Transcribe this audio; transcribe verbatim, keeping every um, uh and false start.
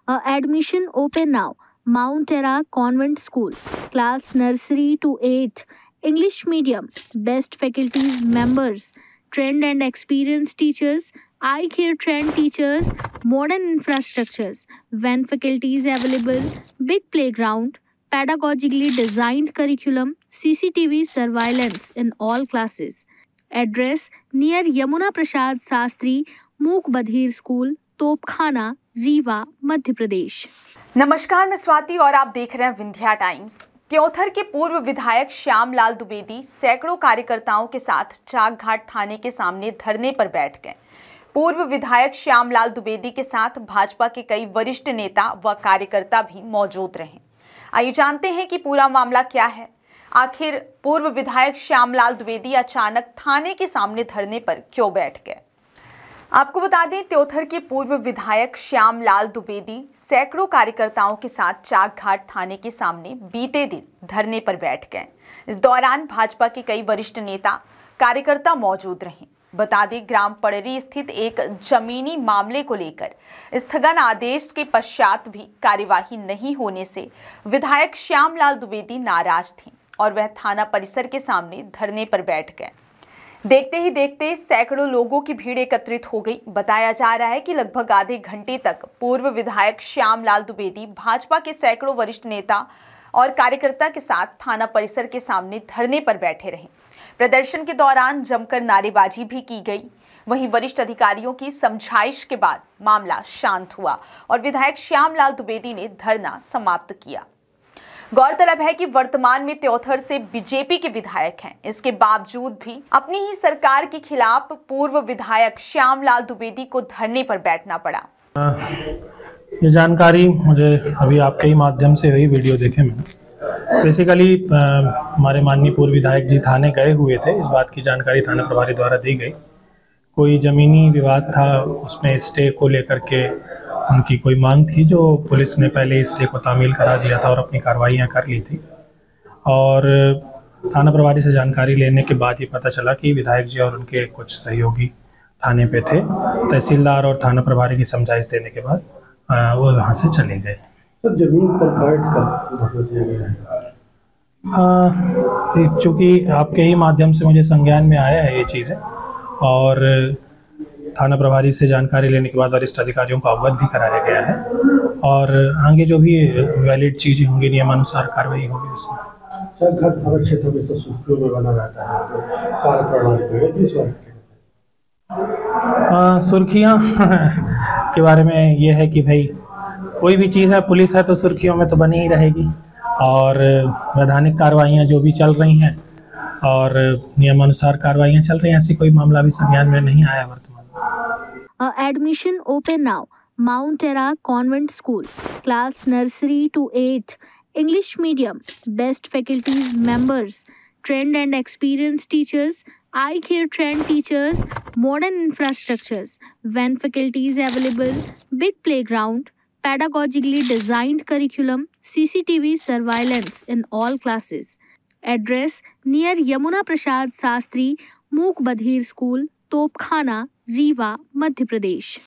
Uh, admission open now. Mount Era Convent School. Class nursery to eight. English medium. Best faculties members. Trained and experienced teachers. Eye care trained teachers. Modern infrastructures. Van faculties available. Big playground. Pedagogically designed curriculum. C C T V surveillance in all classes. Address near Yamuna Prasad Sastri मूक बधिर school, तोपखाना, रीवा, मध्य प्रदेश। नमस्कार, मैं स्वाति और आप देख रहे हैं Vindhya times. Teonthar के पूर्व विधायक श्यामलाल द्विवेदी सैकड़ों कार्यकर्ताओं के साथ चाकघाट थाने के सामने धरने पर बैठ गए। पूर्व विधायक श्यामलाल द्विवेदी के साथ भाजपा के कई वरिष्ठ नेता व कार्यकर्ता भी मौजूद रहे। आइए जानते हैं कि पूरा मामला क्या है। आखिर पूर्व विधायक श्यामलाल द्विवेदी अचानक थाने के सामने धरने पर क्यों बैठ गए। आपको बता दें, त्योथर के पूर्व विधायक श्यामलाल द्विवेदी सैकड़ों कार्यकर्ताओं के साथ चाकघाट थाने के सामने बीते दिन धरने पर बैठ गए। इस दौरान भाजपा के कई वरिष्ठ नेता कार्यकर्ता मौजूद रहे। बता दें, ग्राम पड़री स्थित एक जमीनी मामले को लेकर स्थगन आदेश के पश्चात भी कार्यवाही नहीं होने से विधायक श्यामलाल द्विवेदी नाराज थे और वह थाना परिसर के सामने धरने पर बैठ गए। देखते ही देखते सैकड़ों लोगों की भीड़ एकत्रित हो गई। बताया जा रहा है कि लगभग आधे घंटे तक पूर्व विधायक श्यामलाल द्विवेदी भाजपा के सैकड़ों वरिष्ठ नेता और कार्यकर्ता के साथ थाना परिसर के सामने धरने पर बैठे रहे। प्रदर्शन के दौरान जमकर नारेबाजी भी की गई। वहीं वरिष्ठ अधिकारियों की समझाइश के बाद मामला शांत हुआ और विधायक श्यामलाल द्विवेदी ने धरना समाप्त किया। गौरतलब है कि वर्तमान में त्योथर से बीजेपी के विधायक हैं। इसके बावजूद भी अपनी ही सरकार के खिलाफ पूर्व विधायक श्यामलाल द्विवेदी को धरने पर बैठना पड़ा। ये जानकारी मुझे अभी आपके ही माध्यम से हुई, वीडियो देखे मैंने। बेसिकली हमारे माननीय पूर्व विधायक जी थाने गए हुए थे। इस बात की जानकारी थाना प्रभारी द्वारा दी गई। कोई जमीनी विवाद था, उसमें स्टे को लेकर के उनकी कोई मांग थी, जो पुलिस ने पहले स्टे को तामील करा दिया था और अपनी कार्रवाइयाँ कर ली थी। और थाना प्रभारी से जानकारी लेने के बाद ही पता चला कि विधायक जी और उनके कुछ सहयोगी थाने पे थे। तहसीलदार और थाना प्रभारी की समझाइश देने के बाद वो वहाँ से चले गए। तो जमीन पर बैठ कर दिया गया है, चूँकि आपके ही माध्यम से मुझे संज्ञान में आया है ये चीज़ें, और थाना प्रभारी से जानकारी लेने के बाद वरिष्ठ अधिकारियों को अवगत भी कराया गया है और आगे जो भी वैलिड चीज़ें होंगी नियमानुसार कार्रवाई होगी उसमें। चाकघाट थाना क्षेत्र में से सुर्खियों में बना रहता है कार्यप्रणाली इस बार सुर्खियाँ के बारे में ये है कि भाई कोई भी चीज़ है, पुलिस है तो सुर्खियों में तो बनी ही रहेगी और वैधानिक कार्रवाइयाँ जो भी चल रही हैं और नियमानुसार कार्रवाइयाँ चल रही हैं। ऐसी कोई मामला भी संज्ञान में नहीं आया वर्तमान। Uh, admission open now. Mount Era Convent School. Class nursery to eight. English medium. Best faculties members. Trained and experienced teachers. Eye care trained teachers. Modern infrastructures. Van faculties available. Big playground. Pedagogically designed curriculum. C C T V surveillance in all classes. Address near Yamuna Prasad Sastri मूक बधिर school, तोपखाना, रीवा, मध्य प्रदेश।